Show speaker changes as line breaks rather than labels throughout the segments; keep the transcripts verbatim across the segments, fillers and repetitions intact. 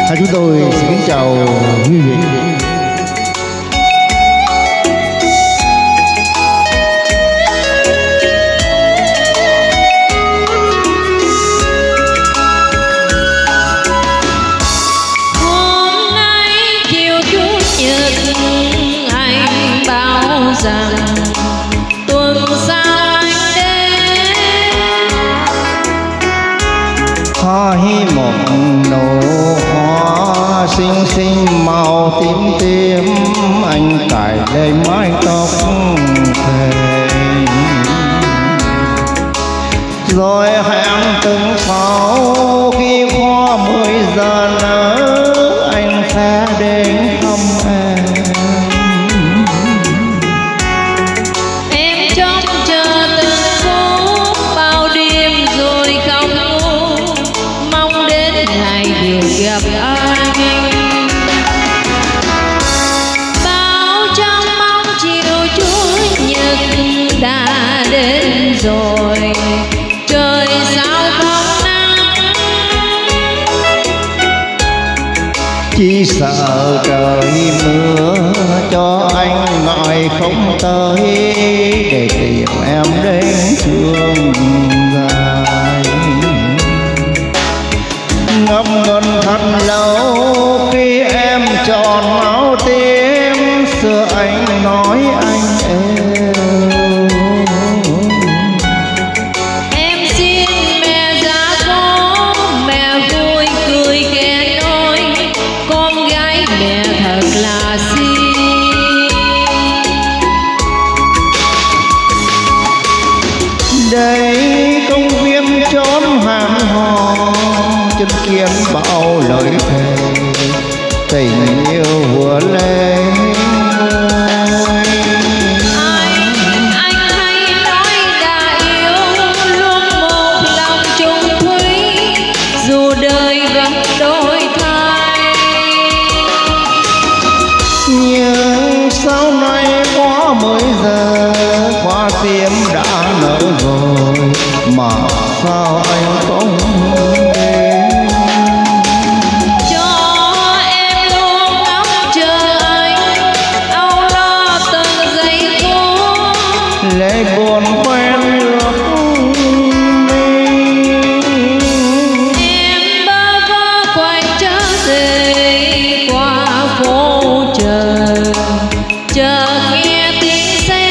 À, chúng tôi xin kính chào quý vị.
Hôm nay chiều Chủ nhật anh bảo rằng tuần sau anh đến
Hoi một nụ hoa xinh xinh màu tím tím, anh cài lên mái tóc thềm, rồi hẹn tuần sau khi qua mười giờ nở anh sẽ đến thăm em.
em trông chờ từng phút bao đêm rồi không ngủ, mong đến ngày được gặp anh. Bao trong mong chiều Chủ nhật đã đến rồi, trời sao không nắng,
Chỉ sợ trời mưa cho anh ngại không tới, để tìm em đến trường dài. Ngâm ngân thật lâu khi em chọn áo tím, xưa anh nói anh yêu.
em xin mẹ ra phố, mẹ vui cười khen ôi, con gái mẹ thật là xinh.
Đây công viên chốn hàng hò, chứng kiến bao lời thề, tình yêu vừa lên ngôi.
Anh, anh hay nói đã yêu, luôn một lòng chung thủy, dù đời vẫn đổi thay.
Nhưng sau này quá mười giờ, qua tim đã nở rồi, mà sao anh không đến?
Cho em luôn ngóng chờ anh, âu lo từng giây phút,
Lệ buồn quen ước đi.
em bơ vơ quay trở về qua phố chờ, chờ nghe tiếng xe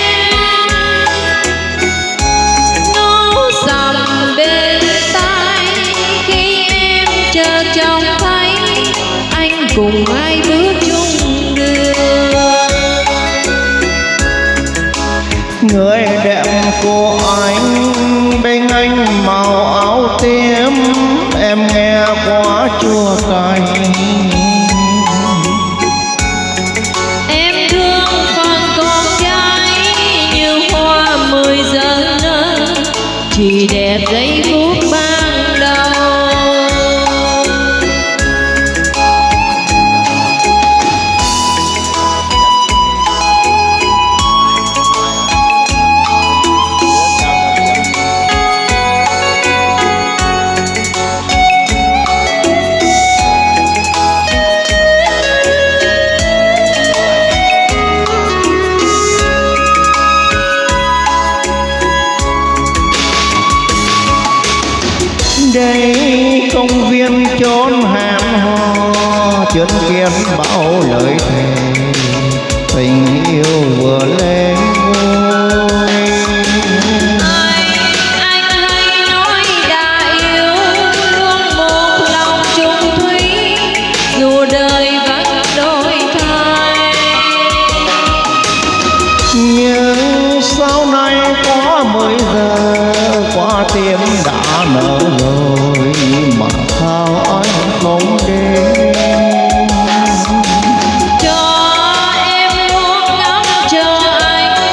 nó dầm bên tai, khi em chờ trông thấy anh cùng ai bước chung đường.
Người đẹp của anh bên anh màu áo tím, em nghe quá chua cay.
Em thương phần con gái như hoa mười giờ nở, chỉ đẹp giây phút ban đầu.
Đây công viên chốn hẹn hò, chứng kiến bao lời thề, tình yêu vừa lên ngôi.
Anh, anh hay nói đã yêu, luôn một lòng chung thủy, dù đời vẫn đổi thay.
Nhưng sau này quá mười giờ, qua tim đã nở rồi, mà sao anh không đến?
Cho em luôn ngóng chờ anh,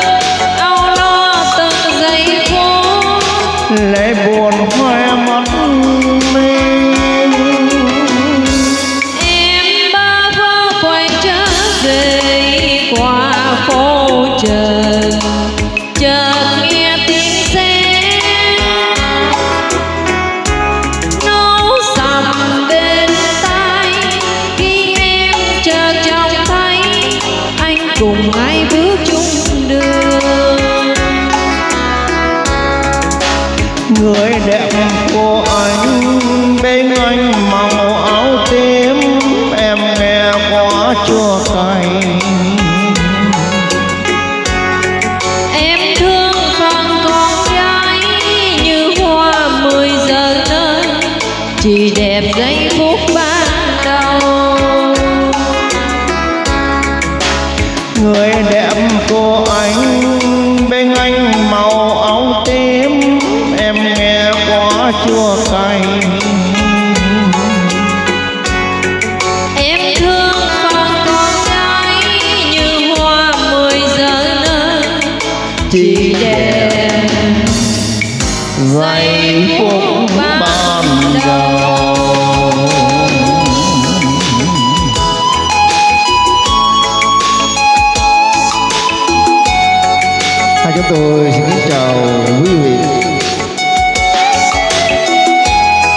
đẹp giây phút ban đầu.
Người đẹp cô anh bên anh màu áo tím, em nghe quá chua cay.
Em thương con con gái như hoa mười giờ nở, chỉ đẹp
giây phút ban đầu. Hai chúng tôi xin kính chào quý